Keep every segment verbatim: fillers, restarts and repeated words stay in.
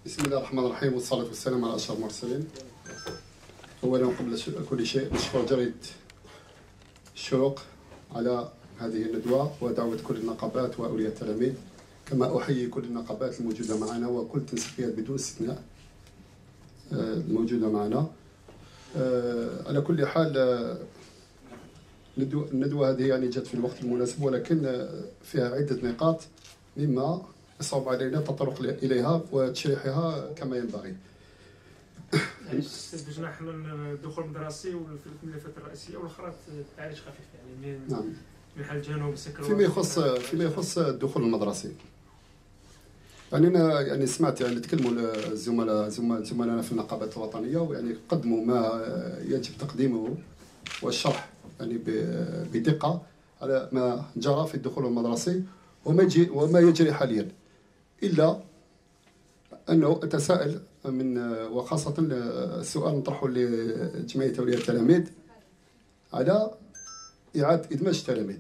بسم الله الرحمن الرحيم والصلاة والسلام على أشرف المرسلين. أولا قبل كل شيء نشكر جريدة الشروق على هذه الندوة ودعوة كل النقابات وأولياء التلاميذ، كما أحيي كل النقابات الموجودة معنا وكل التنسيقيات بدون استثناء الموجودة معنا. على كل حال الندوة هذه يعني جت في الوقت المناسب، ولكن فيها عدة نقاط مما يصعب علينا التطرق إليها وتشريحها كما ينبغي. يعني استاذ جناح الدخول المدرسي وفي الملفات الرئيسيه والاخرى تعريج خفيف يعني من نعم. من حال الجنوب السكر فيما يخص فيما يخص الدخول المدرسي، يعني انا يعني سمعت يعني تكلموا الزملاء زملائنا في النقابات الوطنيه، ويعني قدموا ما يجب تقديمه والشرح يعني بدقه على ما جرى في الدخول المدرسي وما يجي وما يجري حاليا، الا انه اتساءل من وخاصه السؤال نطرحه لجمعيه اولياء التلاميذ على اعاده ادماج التلاميذ.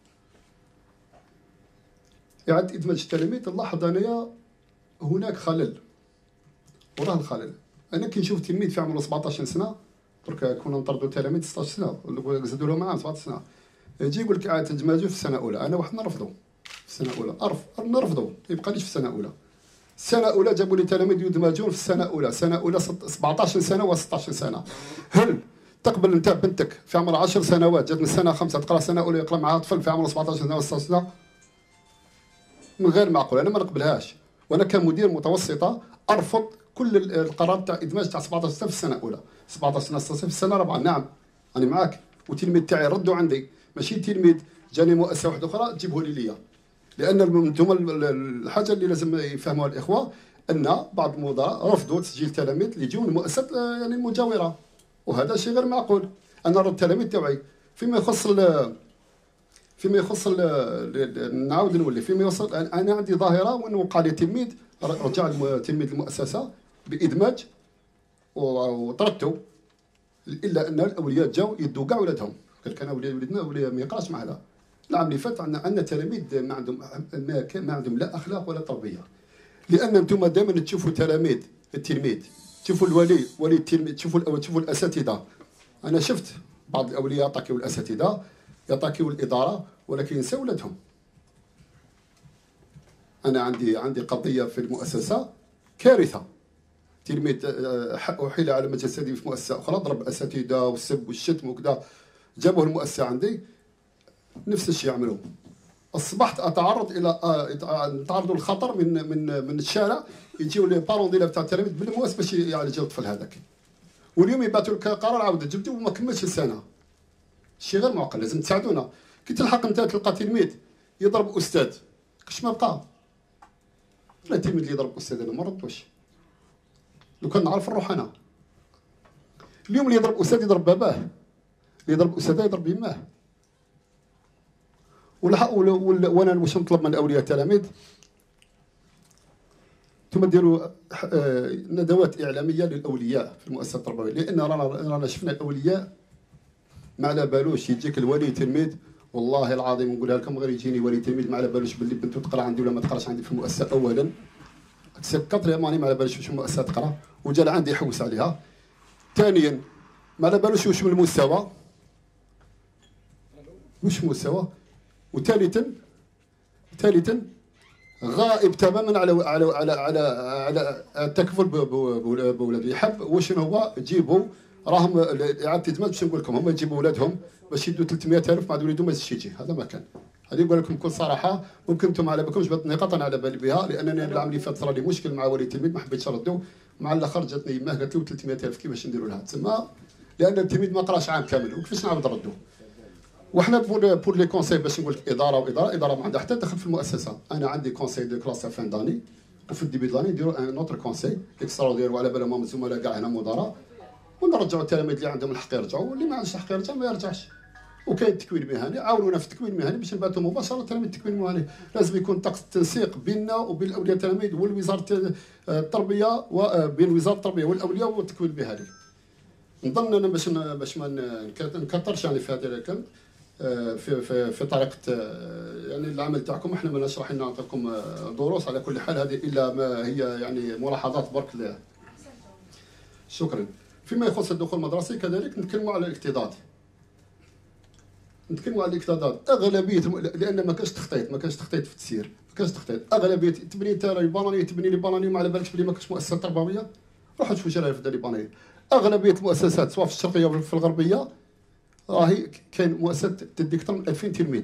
اعاده ادماج التلاميذ نلاحظ انايا هناك خلل، وراه الخلل. انا كي نشوف تلميذ في عمره سبعطاش سنه، درك كنا نطردوا تلاميذ ستطاش سنه ولا زادوا لهم معاهم سبعطاش سنه، يجي يقول لك اعاده ادماجه في السنه الاولى. انا واحد نرفضه في السنه الاولى، ارف نرفضه ما يبقاليش في السنه الاولى. السنه الاولى جابوا لي تلاميذ يدمجون في السنه الاولى، السنه الاولى سبعطاش سنه و ستطاش سنه. هل تقبل انت بنتك في عمر عشر سنوات جات من السنه خمسه تقرا سنه اولى يقرا معها طفل في عمره سبعطاش سنه و ستطاش سنه؟ من غير معقول، انا ما نقبلهاش. وانا كمدير متوسطه ارفض كل القرار تاع ادماج تاع سبعطاش سنه في السنه الاولى، سبعطاش سنه ستطاش في السنه الرابعه. نعم انا معاك، والتلميذ تاعي ردوا عندي، ماشي تلميذ جاني مؤسسه واحده اخرى تجيبه لي ليا. لان انتم الحاجه اللي لازم يفهموها الاخوه ان بعض المدراء رفضوا تسجيل تلاميذ اللي يجون المؤسسات يعني المجاوره، وهذا شيء غير معقول. انا رد التلاميذ تاعي فيما يخص فيما يخص نعاود نولي فيما يخص انا عندي ظاهره وين وقع لي تلميذ رجع تلميذ المؤسسه بادماج وطردته، الا ان الاولياء جاوا يدوا كاع ولادهم، قال لك انا ولدنا ولي ما يقراش معنا. العام اللي فات عندنا عندنا تلاميذ ما عندهم ما, ما عندهم لا اخلاق ولا تربيه. لان انتم دائما تشوفوا تلاميذ التلميذ، تشوفوا الولي ولي التلميذ، تشوفوا تشوفوا الاساتذه. انا شفت بعض الاولياء يعطاكيو الاساتذه يعطاكيو الاداره ولكن ينسوا ولادهم. انا عندي عندي قضيه في المؤسسه كارثه، تلميذ احيل على مجلس في مؤسسه اخرى ضرب اساتذه والسب والشتم وكذا، جابوه المؤسسه عندي نفس الشيء عملوا. اصبحت اتعرض الى نتعرضوا للخطر من من من الشارع، يجيو لي بارون ديال تاع التلاميذ بالمواس باش يعالجوا الطفل هذاك، واليوم يبعثوا لك قرار عاود جبدوا وما كملش السنه. الشيء غير معقل، لازم تساعدونا. كي تلحق انت تلقى تلميذ يضرب استاذ كاش ما بقى. لا التلميذ اللي يضرب استاذ انا ما ردوش، لو كان نعرف نروح انا. اليوم اللي يضرب استاذ يضرب باباه، اللي يضرب استاذه يضرب يماه. وانا واش نطلب من اولياء التلاميذ؟ ثم ديروا ندوات اعلاميه للاولياء في المؤسسات التربويه، لان رانا رانا شفنا الاولياء ما على بالوش. يجيك الولي تلميذ، والله العظيم نقولها لكم غير يجيني ولي تلميذ ما على بالوش باللي بنته تقرا عندي ولا ما تقراش عندي في المؤسسه. اولا كثر ماني ما على بالوش واش المؤسسه تقرا وجا لعندي يحوس عليها. ثانيا ما على بالوش واش من المستوى، واش المستوى. وثالثا ثالثا غائب تماما على على على على على التكفل بولادو. يحب واش هو تجيبوا راهم اعاده ادماج باش نقول لكم هما يجيبوا ولادهم باش يدوا ثلاثمية ألف مع وليدهم ما يزيدش يجي. هذا ما كان. هذه نقول لكم بكل صراحه، ممكن انتم على بالكمش بهذه النقاط انا على بالي بها، لانني العام اللي فات صرا لي مشكل مع ولي التلميذ ما حبيتش نردو. مع الاخر جاتني يماه قالت له ثلاثمية ألف كيفاش نديروا لها تسمى، لان التلميذ ما قراش عام كامل وكيفاش نعاود نردو. وحنا بور بور لي كونساي باش نقول لك اداره واداره اداره ما عندها حتى دخل في المؤسسه. انا عندي كونساي دو كلاس فان داني، وفي الديبي داني نديروا ان اوتر كونساي اكسترا وعلى بالهم الزملاء كاع هنا مدراء، ونرجعوا التلاميذ اللي عندهم الحق يرجعوا واللي ما عندش الحق يرجع ما يرجعش. وكاين التكوين المهني، عاونونا في التكوين المهني باش نبعثوا مباشره تلاميذ التكوين المهني. لازم يكون طقس التنسيق بيننا وبين اولياء التلاميذ والوزاره التربيه وبين وزاره التربيه والاولياء والتكوين المهني. نظن انا باش باش ما نكثرش يعني في هذا الكلام. في في في طريقه يعني العمل تاعكم. احنا ماناش راح نعطيكم دروس على كل حال، هذه الا ما هي يعني ملاحظات برك له. شكرا. فيما يخص الدخول المدرسي كذلك نتكلموا على الاكتظاظ. نتكلموا على الاكتظاظ اغلبيه، لان ما كانش تخطيط، ما كانش تخطيط في التسيير، ما كانش تخطيط. اغلبيه تبني انت البانونيه، تبني لي بانونيه ما على بالكش بلي ما كاش مؤسسات تربويه، روحوا شوفوا شرايها في دار بانونيه. اغلبيه المؤسسات سواء في الشرقيه ولا في الغربيه راهي كاين مؤسسات تدي اكثر من ألفين تلميذ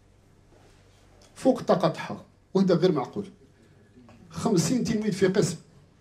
فوق الطاقه تاعها، وهذا غير معقول. خمسين تلميذ في قسم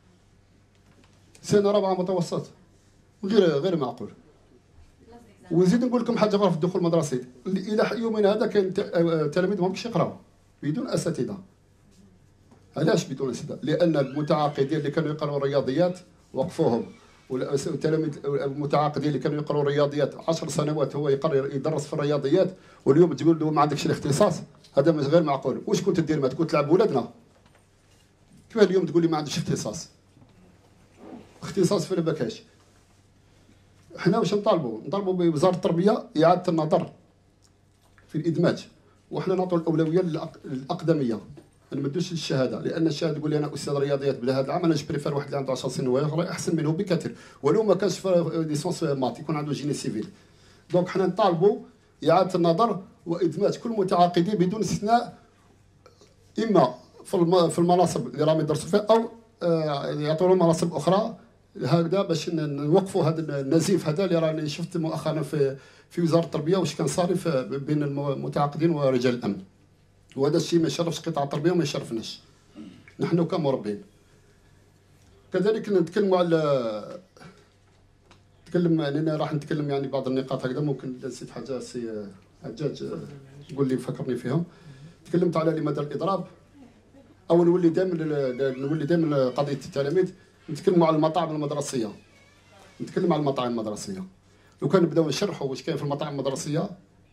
سنه رابعه متوسط، غير غير معقول. ونزيد نقول لكم حاجه اخرى في الدخول المدرسي، الى يومنا هذا كاين تلاميذ ما يقراو بدون اساتذه. علاش بدون اساتذه؟ لان المتعاقدين اللي كانوا يقراوا الرياضيات وقفوهم، والتلاميذ المتعاقدين اللي كانوا يقراوا الرياضيات عشر سنوات هو يقرر يدرس في الرياضيات، واليوم تقول له ما عندكش الاختصاص، هذا مش غير معقول. واش كنت دير؟ ما تكون تلعب ولادنا؟ كيف اليوم تقول لي ما عندكش اختصاص؟ اختصاص في ما كاش. حنا واش نطالبوا؟ نطالبوا بوزاره التربيه اعاده النظر في الادماج، وحنا نعطوا الاولويه للاقدميه، ما نمدوش للشهاده، لان الشهاده تقول لي انا استاذ رياضيات بلا هذا العام، انا جبريفير واحد اللي عنده عشر سنين ويقرا احسن منه بكثير، ولو ما كانش في ليسونس مات يكون عنده جيني سيفيل. دونك حنا نطالبوا اعاده النظر وادماج كل المتعاقدين بدون استثناء، اما في المناصب اللي راهم يدرسوا فيها او يعطوا لهم مناصب اخرى، هكذا باش نوقفوا هذا النزيف هذا اللي راني شفت مؤخرا في في وزاره التربيه واش كان صار بين المتعاقدين ورجال الامن. وهذا الشيء ما يشرفش قطاع التربيه وما يشرفناش نحن كمربين. كذلك نتكلموا على نتكلم اننا راح نتكلم يعني بعض النقاط هكذا، ممكن نسيت حاجه سي حجاج قول لي فكرني فيهم. تكلمت على لماذا الاضراب، او نولي دائما نولي دائما قضيه التلاميذ. نتكلموا على المطاعم المدرسيه، نتكلم على المطاعم المدرسيه. لو كان نبداو نشرحوا واش كاين في المطاعم المدرسيه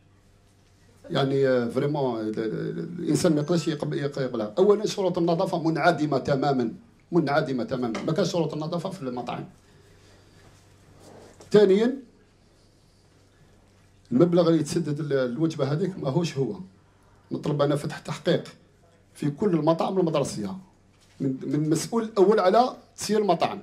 يعني فريمون الانسان ما يقدرش يقبلها. اولا شروط النظافه منعدمه تماما، منعدمه تماما، ما كانش شروط النظافه في المطاعم. ثانيا المبلغ اللي يتسدد الوجبه هذيك ماهوش هو. نطلب انا فتح تحقيق في كل المطاعم المدرسيه من من المسؤول الاول على تسيير المطاعم.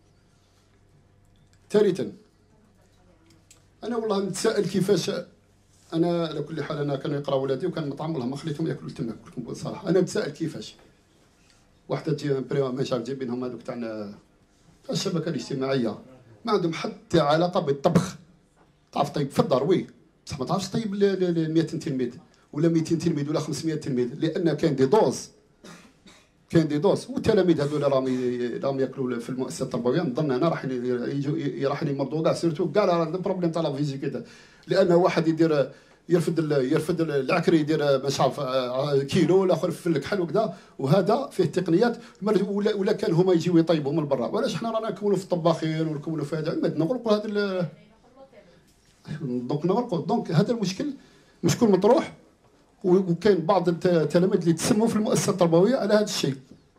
ثالثا انا والله نتساءل كيفاش، انا على كل حال انا كانوا يقراو ولادي وكان المطعم والله ما خليتهم ياكلوا تما، نقول لكم بصراحه. انا نتساءل كيفاش وحده تجي بريمه مش عارف جايبينهم هذوك تاعنا الشبكه الاجتماعيه ما عندهم حتى علاقه بالطبخ. تعرف طيب في الدار وي، بصح ما تعرفش طيب ل مئتين تلميذ ولا مئتين تلميذ ولا خمسمئة تلميذ، لان كاين دي دوز، كاين دي دوز. والتلاميذ هذول راهم راهم ياكلوا في المؤسسه التربويه. نظن انا راح يجوا راح يمرضوا كاع، سيرتو كاع البروبليم تاع لا فيزي كذا، لان واحد يدير يرفد يرفد العكري يدير مش عارف كيلو، الاخر في الكحل وكذا، وهذا فيه تقنيات. ولا, ولا كان هما يجيو يطيبوا من برا، ولاش حنا رانا نكونوا في الطباخين ونكونوا في هذا، نغلقوا هذا دونك نغلقوا. دونك هذا المشكل مشكل مطروح، وكاين بعض التلاميذ اللي تسموا في المؤسسه التربويه على هذا الشيء.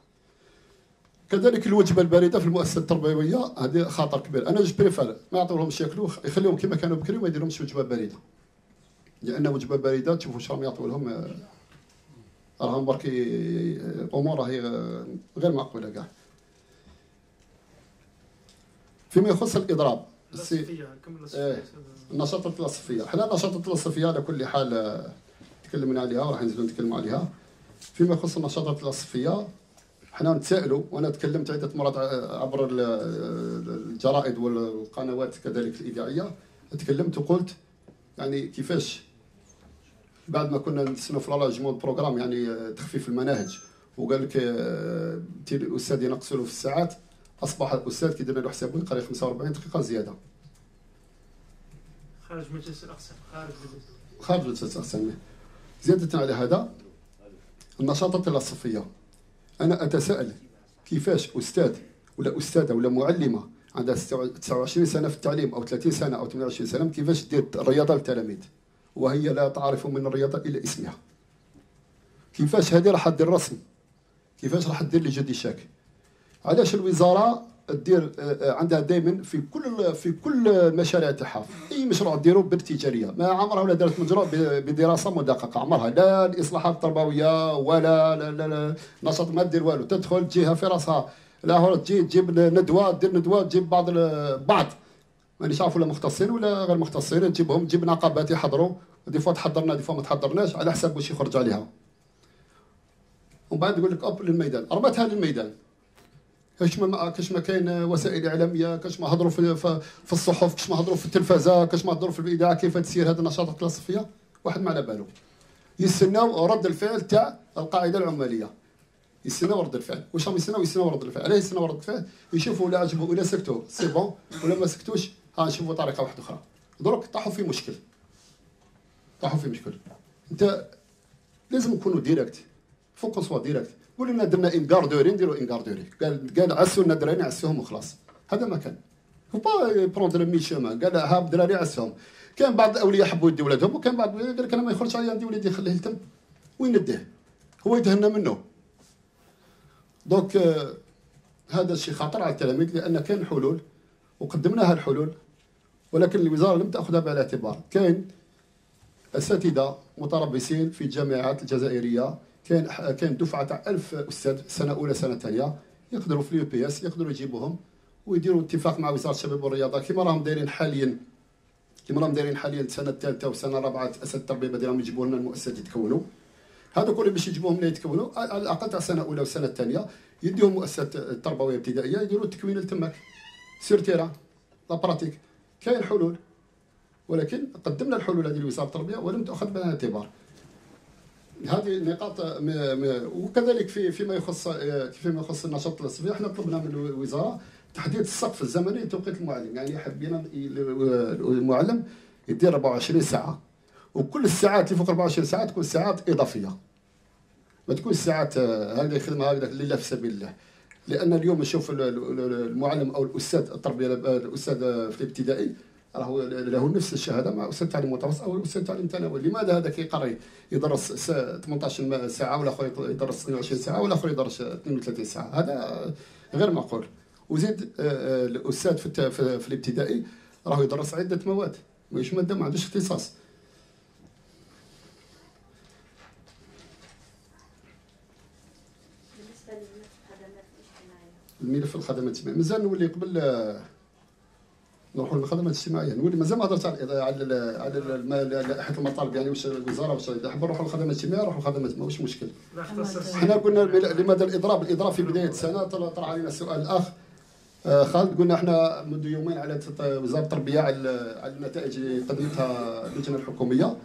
كذلك الوجبه البارده في المؤسسه التربويه هذه خطر كبير. انا جبريفير ما يعطيوهمش ياكلوا، يخليهم كما كانوا بكري وما يديرهمش وجبه بارده، لان وجبه بارده تشوفوا واش راهم يعطوا لهم، راهم برك امور راهي غير معقوله كاع. فيما يخص الاضراب آه النشاطات الوظيفيه، حنا النشاطات الوظيفيه على كل حال تكلمنا عليها وراح نزيدوا نتكلموا عليها. فيما يخص النشاطات الوظيفيه حنا نتسائلوا، وانا تكلمت عده مرات عبر الجرائد والقنوات كذلك الاذاعيه، تكلمت وقلت يعني كيفاش بعد ما كنا نستنوا في الالارجمون بروغرام يعني تخفيف المناهج، وقال لك الاستاذ ينقصوا له في الساعات، اصبح الاستاذ كيدير له حسابه يقرا خمسة وأربعين دقيقه زياده خارج مجلس الاقسام، خارج خارج مجلس الاقسام. زياده على هذا النشاطات الوظيفيه، انا اتساءل كيفاش استاذ ولا استاذه ولا معلمه عندها تسعة وعشرين سنه في التعليم او ثلاثين سنه او ثمانية وعشرين سنه، كيفاش دير الرياضه للتلاميذ وهي لا تعرف من الرياضه الا اسمها؟ كيفاش هذه راح دير رسم؟ كيفاش راح دير لي جدي شاك؟ علاش الوزاره دير عندها دائما في كل في كل المشاريع تاعها، اي مشروع ديرو بالتجاريه، ما عمرها ولا دارت مشروع بدراسه مدققه، عمرها لا الاصلاحات التربويه ولا لا لا لا نشاط، ما دير والو، تدخل تجيها في راسها، لا هو تجي تجيب ندوه، دير ندوه، تجيب بعض بعض مانيش عارف ولا مختصين ولا غير مختصين، تجيبهم تجيب نقابات يحضروا، دي فوا تحضرنا دي فوا ما تحضرناش على حسب واش يخرج عليها. ومن بعد يقول لك اوب للميدان، رمتها للميدان. كاش ما كاش ما كاين وسائل اعلاميه، كاش ما هضروا في في الصحف، كاش ما هضروا في التلفازه، كاش ما هضروا في الاذاعه كيف تسير هذه النشاطات الكلاسيكيه، واحد ما على باله. يستناو رد الفعل تاع القاعده العماليه. يستناو رد الفعل، واش راهم يستناو؟ يستناو رد الفعل، علاه يستناو رد الفعل؟ يشوفوا ولا عجبوا ولا سكتوا سي بون، ولا ما سكتوش ها نشوفوا طريقه واحده اخرى. دروك طاحوا في مشكل. طاحوا في مشكل. انت لازم نكونوا ديريكت، فوق كون سوا ديريكت. قول لنا درنا انكاردوري نديروا انكاردوري، قال قال عسوا لنا الدراري عسوهم وخلاص، هذا ما كان. فو با بروندر مي شومان، قال ها الدراري عسوهم. كان بعض الاولياء حبوا يديو ولادهم، وكان بعض قال لك انا ما يخرجش عليا ندي ولادي خليه يتم، وين نديه؟ هو يتهنى منه. دونك آه هذا الشيء خطر على التلاميذ، لان كان حلول وقدمناها الحلول، ولكن الوزاره لم تاخذها بعين الاعتبار. كاين اساتذه متربصين في الجامعات الجزائريه، كاين كاين دفعه تاع ألف استاذ سنه اولى سنه ثانيه، يقدروا في اليو بي اس يقدروا يجيبوهم ويديروا اتفاق مع وزاره الشباب والرياضه كما راهم دايرين حاليا، كما راهم دايرين حاليا السنه الثالثه والسنه الرابعه اساتذه التربيه ديالهم يجيبوا لنا المؤسسات يتكونوا. هذوك اللي باش يجيبوهم لنا يتكونوا على الاقل تاع سنه اولى والسنه الثانيه يديهم مؤسسات التربويه الابتدائيه يديروا التكوين لتماك سير تيرا لا براتيك. كاين حلول، ولكن قدمنا الحلول هذه لوزاره التربيه ولم تؤخذ بعين الاعتبار. هذه النقاط وكذلك في فيما يخص فيما يخص النشاط الصيفي، احنا طلبنا من الوزاره تحديد السقف الزمني لتوقيت المعلم، يعني حبينا المعلم يدير أربعة وعشرين ساعه، وكل الساعات اللي فوق أربعة وعشرين ساعه تكون ساعات اضافيه، ما تكون ساعات هكذا خدمه هكذا لله في سبيل الله. لان اليوم نشوف المعلم او الاستاذ التربيه الاستاذ في الابتدائي راهو له نفس الشهاده مع استاذ تعليم متوسط او استاذ تعليم ثانوي. لماذا هذا كيقري يدرس ثمانية عشر ساعه والاخر يدرس اثنين وعشرين ساعه والاخر يدرس اثنين وثلاثين ساعه؟ هذا غير معقول. وزيد الاستاذ في, في الابتدائي راهو يدرس عده مواد، ماهيش ماده ما عندوش اختصاص. الملف الخدمات الاجتماعيه مازال نولي قبل نروحوا للخدمات الاجتماعيه، نولي مازال ما هضرتش على على على لائحه المطالب، يعني واش الوزاره واش حاب نروحوا للخدمات الاجتماعيه نروحوا للخدمات ماهوش مشكل. حنا قلنا لماذا الاضراب؟ الاضراب في بدايه السنه طرح علينا السؤال الاخ خالد، قلنا احنا منذ يومين على وزاره التربيه على على النتائج اللي قدمتها اللجنه الحكوميه،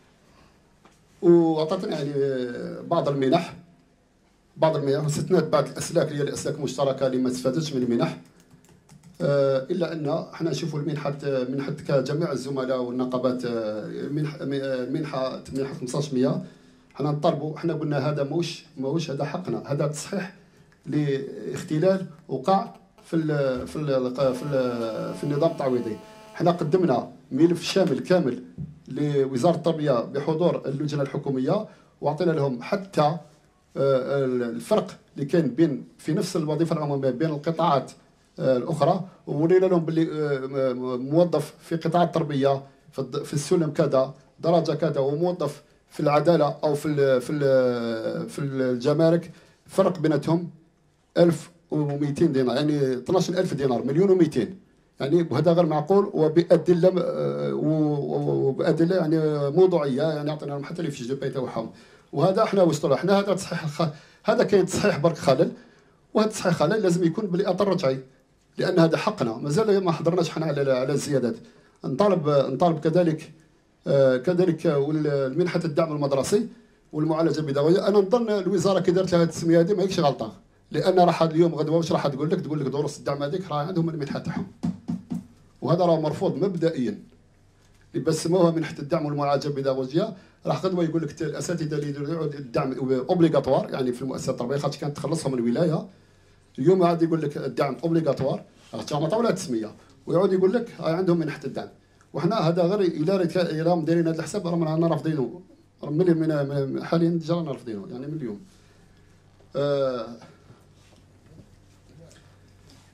وعطتنا يعني بعض المنح بعض المنح واستثنات بعض الاسلاك اللي هي الاسلاك المشتركه اللي ما استفادتش من المنح. الا ان احنا نشوفوا المنحه منحه كجميع الزملاء والنقابات منحه منحه منحه خمسطاش بالمئة. احنا نطالبوا، احنا قلنا هذا موش موش هذا حقنا، هذا تصحيح لاختلال وقع في ال في ال في, ال في النظام التعويضي. احنا قدمنا ملف شامل كامل لوزاره التربيه بحضور اللجنه الحكوميه، واعطينا لهم حتى الفرق اللي كان بين في نفس الوظيفه العموميه بين القطاعات الاخرى، وورينا لهم باللي موظف في قطاع التربيه في السلم كذا درجه كذا، وموظف في العداله او في ال في ال في الجمارك فرق بيناتهم ألف ومئتين دينار، يعني اثناش ألف دينار، مليون ومئتين، يعني وهذا غير معقول وبادله وبادله يعني موضوعيه، يعني عطينا لهم حتى لي فيش دو باي تاعهم. وهذا احنا وصلنا احنا هذا تصحيح، هذا كاين تصحيح برك خلل، وهذا التصحيح خلل لازم يكون بالاطار الرجعي، لان هذا حقنا. مازال ما حضرناش حنا على على الزيادات. نطالب نطالب كذلك آه كذلك منحه الدعم المدرسي والمعالجه البدويه. انا نظن الوزاره كي دارت لها هذه التسميه هذه ماهيش غلطه، لان راح اليوم غدوه واش راح تقول لك؟ تقول لك دروس الدعم هذيك راه عندهم المنحه تاعهم، وهذا راه مرفوض مبدئيا. اللي بس سموها منحه الدعم والمعالجه البدويه راح غدوه يقول لك الاساتذه اللي يديروا الدعم اوبليغاتوار يعني في المؤسسات التربويه، خاطر كانت تخلصهم الولايه. اليوم عاد يقول لك الدعم اوبليغاتوار، راه طاوله التسميه، ويعود يقول لك عندهم منحه الدعم. وحنا هذا غير الى راهم دايرين هذا الحساب رانا رافضينه من حاليا ديجا رانا رافضينه يعني من اليوم. آه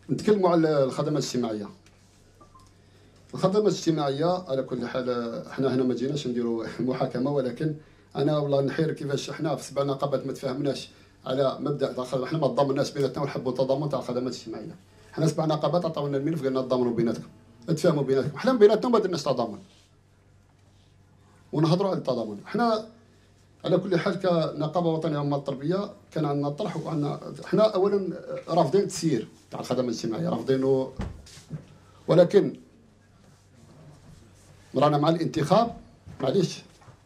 نتكلموا على الخدمات الاجتماعيه. الخدمات الاجتماعيه على كل حال احنا هنا ما جيناش نديروا محاكمه، ولكن انا والله نحير كيفاش احنا في سبع نقابات ما تفاهمناش على مبدا تاع احنا ما تضامناش بيناتنا ونحبوا التضامن تاع الخدمات الاجتماعيه. احنا سبع نقابات عطاونا الملف قالنا تضامنوا بيناتكم، تفاهموا بيناتكم، احنا بيناتنا ما درناش تضامن ونهضروا على التضامن. احنا على كل حال كنقابه وطنيه عمال التربيه كان عندنا طرح، وعندنا احنا اولا رافضين التسيير تاع الخدمات الاجتماعيه، رافضينه، ولكن رانا مع الانتخاب. معليش،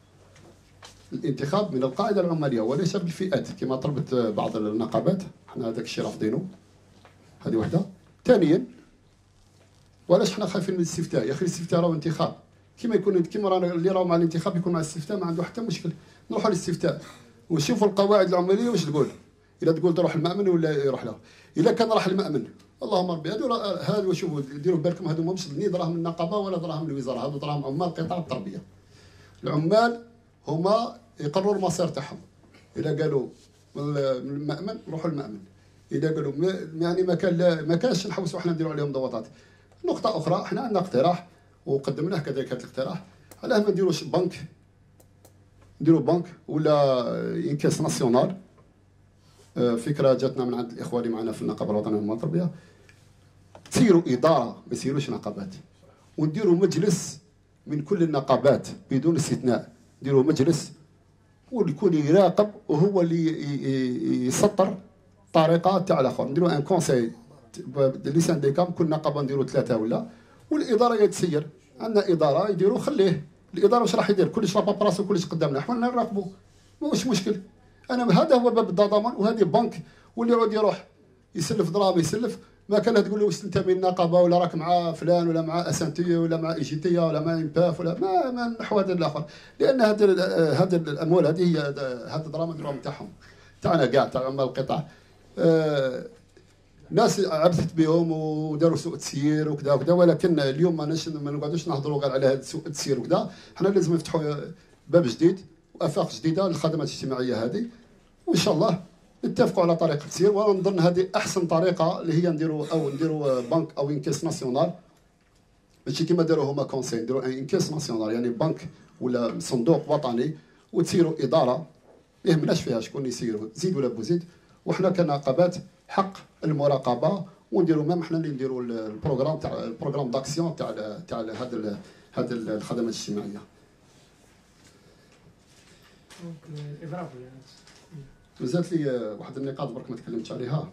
الانتخاب من القاعده العماليه وليس بالفئات كما طلبت بعض النقابات، احنا هذاك الشيء رافضينه. هذه وحده. ثانيا، وعلاش حنا خايفين من الاستفتاء؟ يا اخي الاستفتاء راهو انتخاب، كما يكون كما رانا اللي راهو مع الانتخاب يكون مع الاستفتاء، ما عنده حتى مشكل. نروحوا للاستفتاء ونشوفوا القواعد العماليه واش تقول. اذا تقول تروح المأمن ولا يروح له. اذا كان راح المأمن اللهم ربي، هذو هذو شوفوا ديروا بالكم، هذو ماهمش دراهم النقابه ولا دراهم الوزاره، هذو دراهم عمال قطاع التربيه. العمال هما يقرروا المصير تاعهم. اذا قالوا من المأمن روحوا المأمن، اذا قالوا يعني ما كان ما كانش نحوسوا احنا نديروا عليهم ضغوطات. نقطه اخرى، احنا عندنا اقتراح وقدمناه كذلك هذا الاقتراح، علاه ما نديروش بنك، نديروا بنك ولا انكاس ناسيونال. فكره جاتنا من عند الاخوه اللي معنا في النقابه الوطنيه للعمال التربيه، تصيروا اداره ما يصيروش نقابات، ونديروا مجلس من كل النقابات بدون استثناء، نديروا مجلس ويكون يراقب وهو اللي يسطر طريقه تاع الاخر. نديروا ان كونساي لي سانديكا، كل نقابه نديروا ثلاثه ولا، والاداره يتسير. عندنا اداره يديروا، خليه الاداره واش راح يدير، كلش راه براسو كلش قدامنا، حنا نراقبوا ماهوش مشكل. انا هذا هو باب التضامن، وهذه بنك، واللي يعود يروح يسلف ضرائب يسلف، ما كان تقول له واش تنتمي للنقابه ولا راك مع فلان ولا مع اسانتيه ولا مع ايجيتيه ولا مع امباف ولا ما ما نحو هذا الاخر، لان هذه هذه الاموال هذه هي هذه الدراهم الدراهم تاعهم تاعنا كاع تاع عمال القطاع. آه ناس عبثت بهم وداروا سوء تسيير وكذا وكذا، ولكن اليوم ما ما نقعدوش نهضروا غير على هذا سوء التسيير وكذا. حنا لازم نفتحوا باب جديد وافاق جديده للخدمات الاجتماعيه هذه، وان شاء الله نتفقوا على طريقه تسير. ونظن هذه احسن طريقه اللي هي نديروا او نديروا بنك او انكاس ناسيونال، ماشي كيما داروا هما كونسي، نديروا انكاس ناسيونال يعني بنك ولا صندوق وطني، وتسيروا اداره ما يهمناش فيها شكون يسيروا، زيد ولا بوزيد، وحنا كنقابات حق المراقبه، ونديروا ميم حنا اللي نديروا البروغرام تاع البروغرام داكسيون تاع تاع هذا هذا الخدمات الاجتماعيه. الاضراب يعني مازالت لي واحد النقاط برك ما تكلمتش عليها.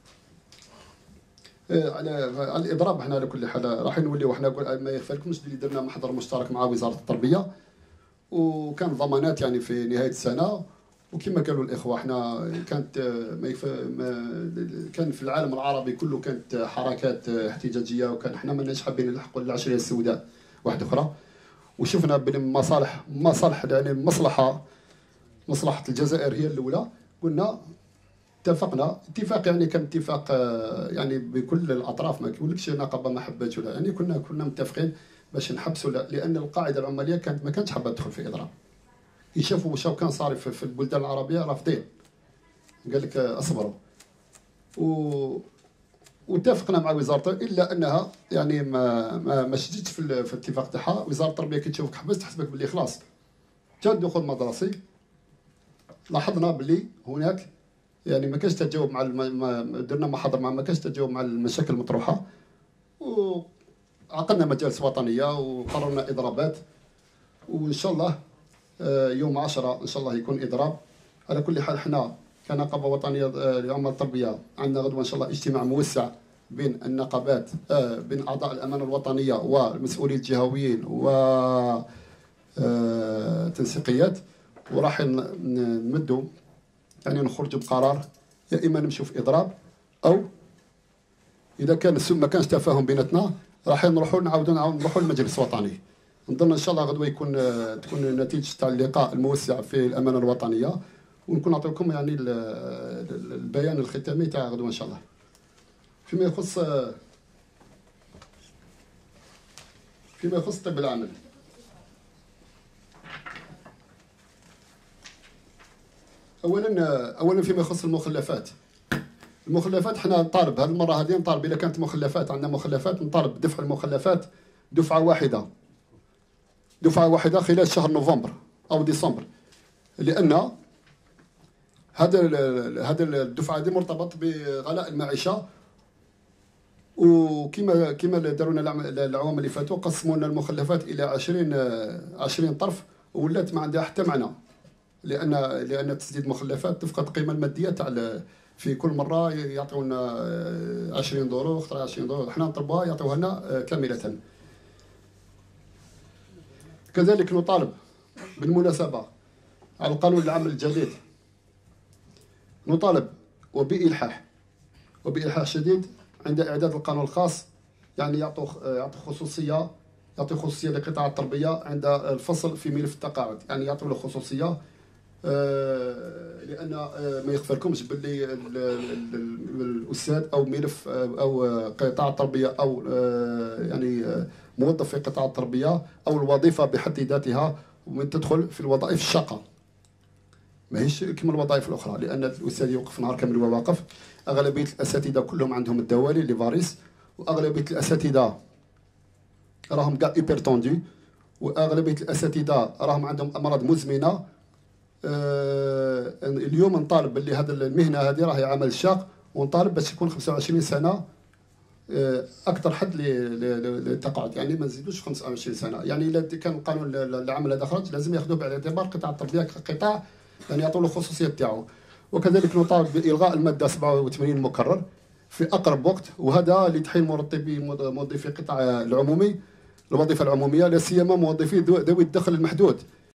على على الاضراب، احنا على كل حال راح نوليو حنا ما يخفى لكمش اللي درنا محضر مشترك مع وزاره التربيه، وكان ضمانات يعني في نهايه السنه، وكما قالوا الاخوه احنا كانت ما يكفى ما كان في العالم العربي كله كانت حركات احتجاجيه، وكان احنا ماناش حابين نلحقوا العشريه السوداء واحده اخرى، وشفنا بين مصالح مصالح يعني مصلحه مصلحه الجزائر هي الاولى. قلنا اتفقنا اتفاق يعني كان اتفاق يعني بكل الاطراف، ما يقولكش نقابه ما حبتش ولا، يعني كنا كنا متفقين باش نحبسوا، لان القاعده العماليه كانت ما كانتش حابه تدخل في اضراب. يشوفوا واش كان صار في البلدان العربيه رافضين، قال لك اصبروا. و واتفقنا مع وزاره، الا انها يعني ما ما, ما شدتش في, في الاتفاق تاعها. وزاره التربيه كي تشوفك حبست تحسبك باللي خلاص جا الدخول المدرسي. لاحظنا باللي هناك يعني ما كانش تجاوب مع الم... درنا محاضر مع ما كانش تجاوب مع المشاكل المطروحه، وعقدنا مجالس وطنيه وقررنا اضرابات، وان شاء الله يوم عشرة ان شاء الله يكون اضراب. على كل حال حنا كنقابه وطنيه لعمال التربيه عندنا غدوه ان شاء الله اجتماع موسع بين النقابات، بين اعضاء الامانه الوطنيه والمسؤولين الجهويين و تنسيقيات، وراح نمدوا يعني نخرجوا بقرار، يا اما نمشوا في اضراب، او اذا كان ما كانش تفاهم بيناتنا راح نروحوا نعاودوا نروحوا للمجلس الوطني. نظن ان شاء الله غدوه يكون تكون نتيجه تاع اللقاء الموسع في الامانه الوطنيه، ونكون نعطيكم يعني البيان الختامي تاع غدوه ان شاء الله. فيما يخص فيما يخص طب العمل، اولا اولا فيما يخص المخلفات، المخلفات حنا نطالب هذه المره هذه نطالب اذا كانت مخلفات عندنا مخلفات نطالب بدفع المخلفات دفعه واحده دفعه واحده خلال شهر نوفمبر او ديسمبر، لان هذا هذا الدفعه هذه مرتبط بغلاء المعيشه. وكما كما داروا لنا العوام اللي فاتوا قسموا لنا المخلفات الى عشرين عشرين طرف ولات ما عندها حتى معنى، لان لان تسديد مخلفات تفقد القيمه الماديه تاع في كل مره يعطيونا عشرين دورو اخرى عشرين دورو، حنا نطلبوها يعطيوها لنا كامله. كذلك نطالب بالمناسبه على القانون العام الجديد، نطالب وبإلحاح وبإلحاح شديد عند إعداد القانون الخاص، يعني يعطوا يعطوا خصوصية يعطي خصوصية لقطاع التربية عند الفصل في ملف التقاعد، يعني يعطوا له خصوصية. لأن ما يخفركمش باللي الأستاذ أو ملف أو قطاع التربية أو يعني موظف في قطاع التربية أو الوظيفة بحد ذاتها ومن تدخل في الوظائف الشاقة، ماهيش كما الوظائف الاخرى، لان الاستاذ يوقف نهار كامل وواقف. اغلبيه الاساتذه كلهم عندهم الدوالي لي فاريس، واغلبيه الاساتذه راهم كاع ايبرتوندي، واغلبيه الاساتذه راهم عندهم امراض مزمنه. آه اليوم نطالب باللي هذا المهنه هذه راهي عمل شاق، ونطالب باش يكون خمسة وعشرين سنه آه اكثر حد للتقاعد، يعني ما نزيدوش خمسة وعشرين سنه. يعني اذا كان القانون العمل هذا خرج لازم ياخذوه بعين الاعتبار قطاع التربيه كقطاع، يعني يعطوا له الخصوصيه تاعو. وكذلك نطالب بالغاء الماده سبعة وثمانين المكرر في اقرب وقت، وهذا لتحيل مرتبي موظفي القطاع العمومي الوظيفه العموميه، لا سيما موظفي ذوي الدخل المحدود،